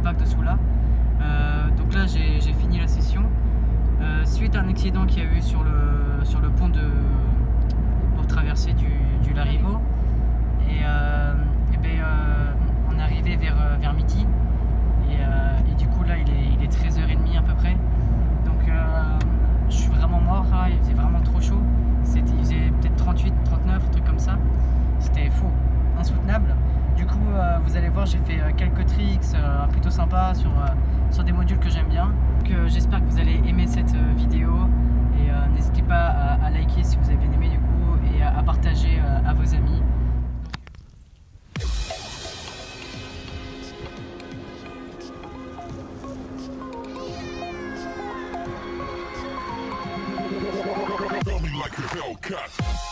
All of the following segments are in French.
bac de Soula. Donc là j'ai fini la session. Suite à un accident qu'il y a eu sur le pont pour traverser du Larivot. On est arrivé vers midi. Et du coup là il est 13h30 à peu près. Donc je suis vraiment mort là, il faisait vraiment trop chaud. Il faisait peut-être 38, 39, un truc comme ça. C'était fou, insoutenable. Du coup vous allez voir, j'ai fait quelques tricks plutôt sympas sur des modules que j'aime bien. J'espère que vous allez aimer cette vidéo et n'hésitez pas à liker si vous avez bien aimé du coup et à partager à vos amis. Like a Hellcat.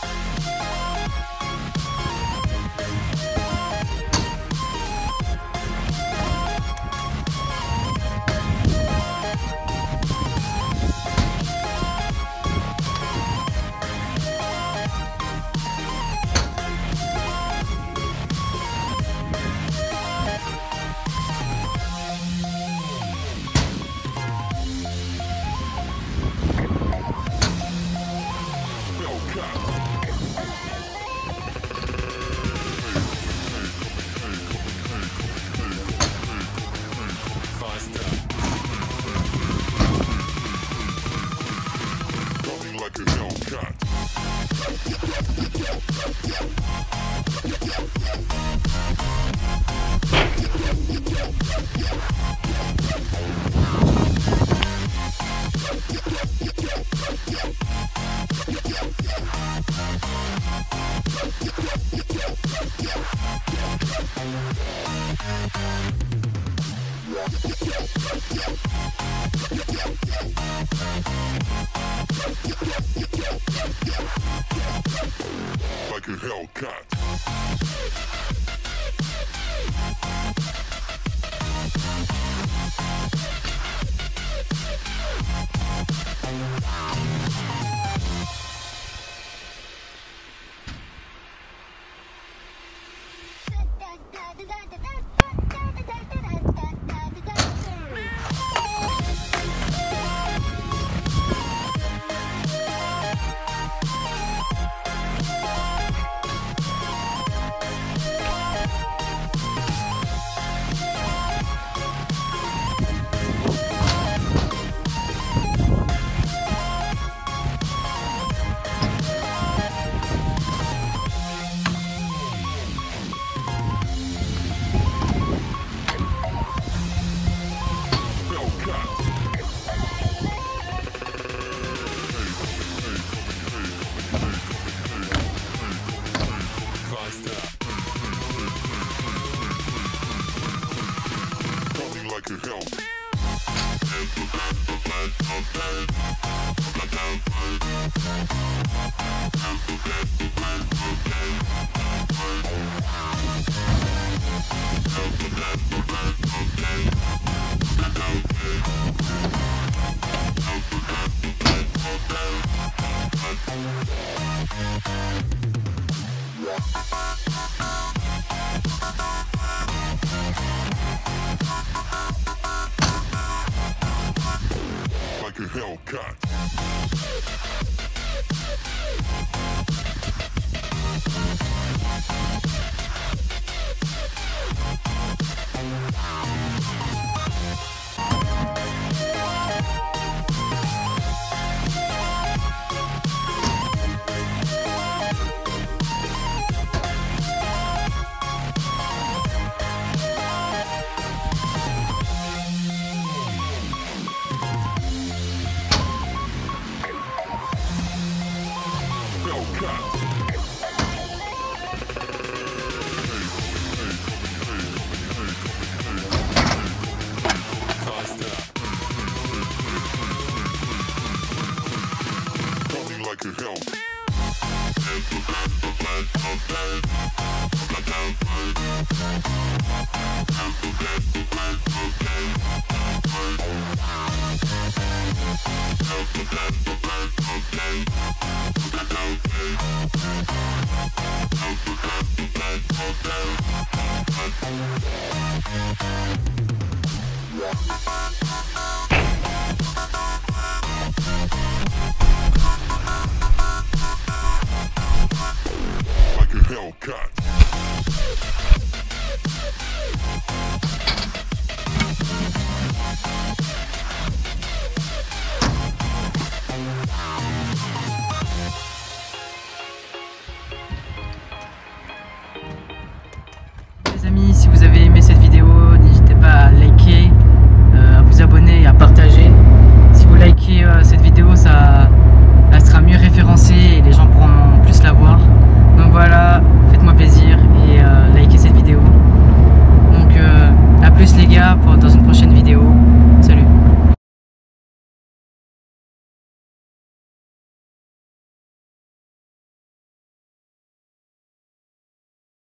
Like a Hellcat. Like a hell. Like a Hellcat. Like a hell. Okay.